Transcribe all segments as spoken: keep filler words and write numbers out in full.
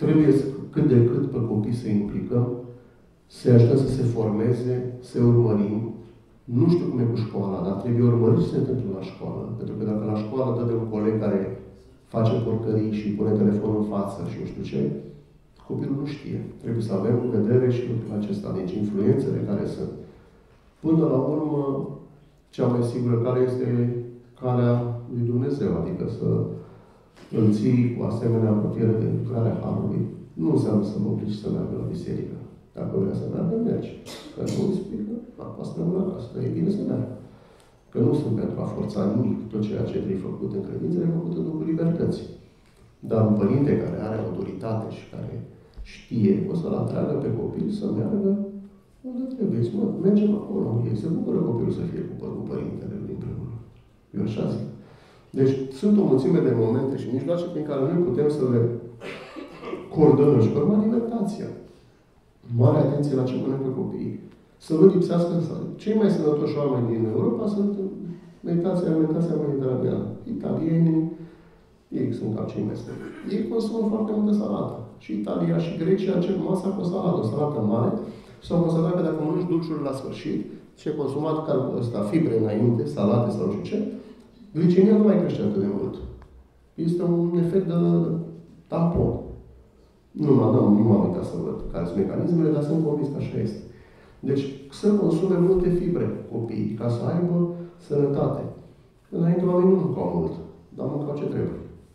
trebuie să, cât de cât pe copii să implicăm, să-i ajutăm să se formeze, să-i urmărim. Nu știu cum e cu școala, dar trebuie urmărit ce se întâmplă la școală. Pentru că dacă la școală dă de un coleg care face porcării și pune telefonul în față și nu știu ce, copilul nu știe. Trebuie să avem în vedere și lucrul acesta. Deci influențele care sunt. Până la urmă, cea mai sigură care este calea lui Dumnezeu, adică să îl ții cu asemenea apropiere de lucrarea Harului. Nu înseamnă să mă obligi să meargă la biserică. Dacă vrea să meargă, mergi. Că nu îi spui că acum să rămână acasă, dar e bine să meargă. Că nu sunt pentru a forța nimic. Tot ceea ce trebuie făcut în credință e făcut în Duhul Libertății. Dar un părinte care are autoritate și care știe, o să-l atragă pe copil să meargă unde trebuie. Mă, mergem acolo. Ei se bucură copilul să fie cu, cu părintele lui împreună. Eu așa zic. Deci sunt o mulțime de momente și mijloace prin care noi putem să le coordonăm. Și pe urmă alimentația. Mare atenție la ce mănâncă copiii. Să nu lipsească. Cei mai sănătoși oameni din Europa sunt meditația, alimentația mediteraneană. Italienii, ei sunt cam cei mai sănătoși. Ei consumă foarte multă salată. Și Italia și Grecia încep masa cu o salată, o salată mare. Și s-au constatat că dacă mănânci dulciuri la sfârșit, ce ai consumat carbul ăsta, fibre înainte, salate sau nu știu ce, glicemia nu mai crește atât de mult. Este un efect de tampon. Nu m-am, nu m-am uitat să văd care sunt mecanismele, dar sunt convins că așa este. Deci, să consume multe fibre copiii, ca să aibă sănătate. Înainte, oamenii nu mâncau mult, dar mâncau ce trebuie.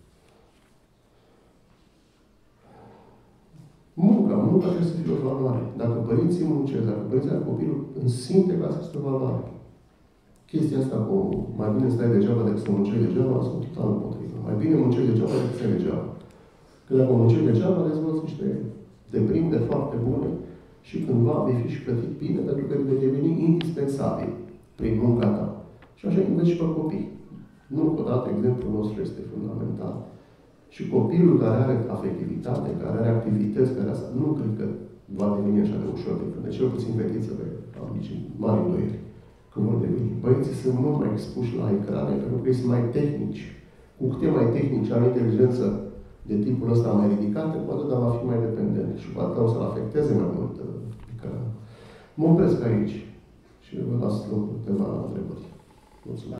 Munca, munca trebuie să fie o valoare. Dacă părinții muncesc, dacă părinții au copilul, însimte că asta este o valoare. Chestia asta cu mai bine stai degeaba decât să muncești degeaba, sunt total împotrivă. Mai bine muncești degeaba decât să stai degeaba. Că dacă muncești degeaba, dezvolți niște deprinderi foarte bune și cândva vei fi și plătit bine, pentru că vei deveni indispensabil prin munca ta. Și așa înveți și pe copii. Nu, odată, exemplul nostru este fundamental. Și copilul care are afectivitate, care are activități, care asta, nu cred că va deveni așa de ușor de când. De cel puțin fetițele am nici mari îndoieli că vor deveni. Băieții sunt mult mai expuși la ecrane, pentru că ei sunt mai tehnici. Cu cât e mai tehnici, are inteligență de tipul ăsta mai ridicată, cu atât va fi mai dependent. Și cu atât o să-l afecteze mai mult ecranul. Mă opresc aici și vă las loc câteva întrebări. Mulțumesc.